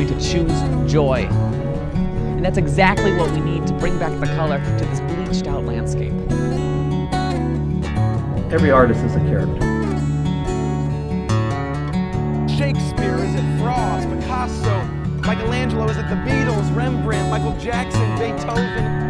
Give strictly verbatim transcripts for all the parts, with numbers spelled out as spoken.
to choose joy. And that's exactly what we need to bring back the color to this bleached out landscape. Every artist is a character. Shakespeare is at Frost, Picasso, Michelangelo is at the Beatles, Rembrandt, Michael Jackson, Beethoven.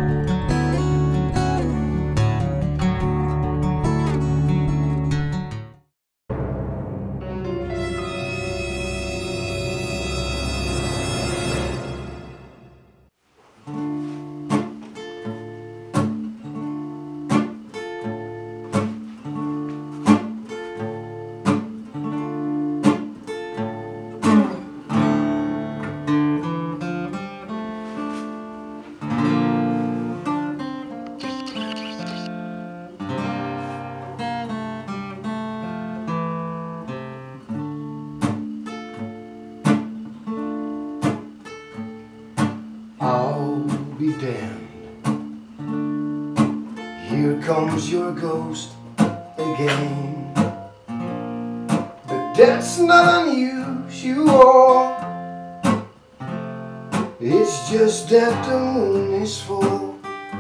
I'll be damned. Here comes your ghost again. But that's not unusual. It's just that the moon is full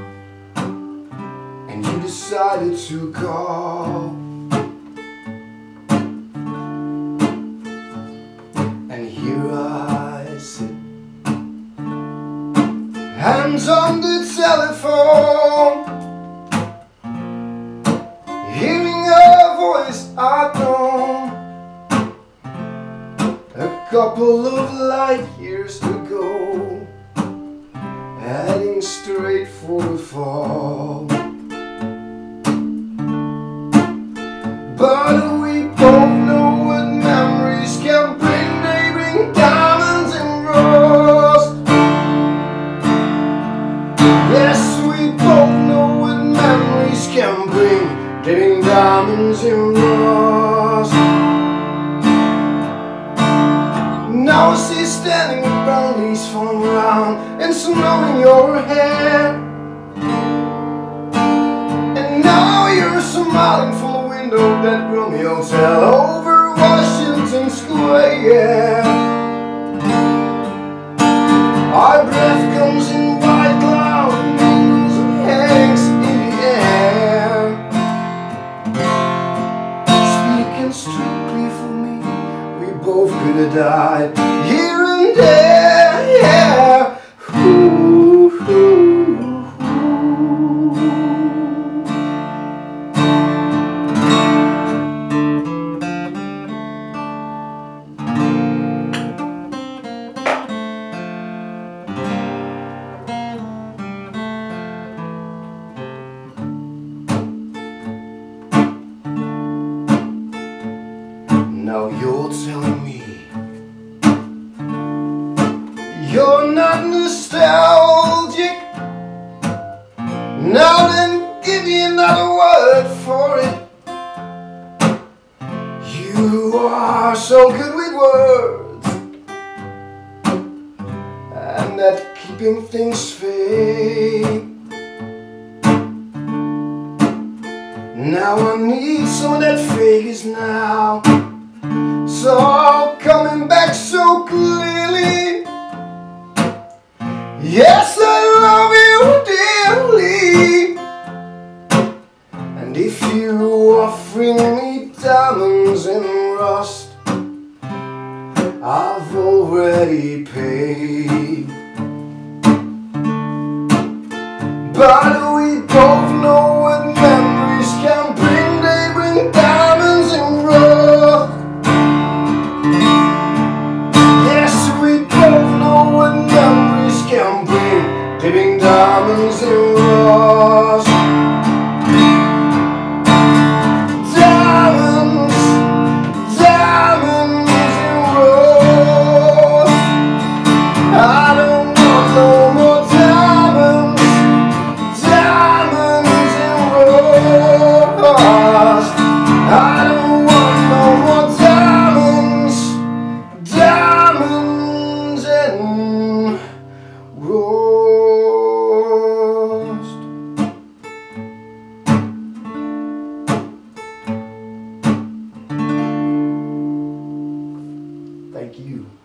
and you decided to call. And here I sit, hands on the telephone, hearing a voice I know, a couple of light years ago, heading straight for the fall. But we both know what memories can bring. They bring diamonds and rust. Yes, we both know what memories can bring, getting diamonds in rust. Now I see you standing with brown leaves falling around and snow in your hair. And now you're smiling from the window that Romeo hotel over Washington Square. Our breath comes in white cloud and hangs in the air. Speaking strictly for me, we both could have died here and there. Yeah. Ooh, ooh, ooh. Now you're telling me you're not nostalgic. Now then, give me another word for it. You are so good with words and at keeping things straight. Now I need some of that Vegas now. So all coming back so clearly. Yes, I love you dearly. And if you offering me diamonds and rust, I've already paid. But we both know what memories can bring. They bring diamonds and rust. Can bring living diamonds and rust. Diamonds, diamonds and rust. I don't want no more diamonds, diamonds and rust. I don't want no more diamonds, diamonds and roast. Thank you.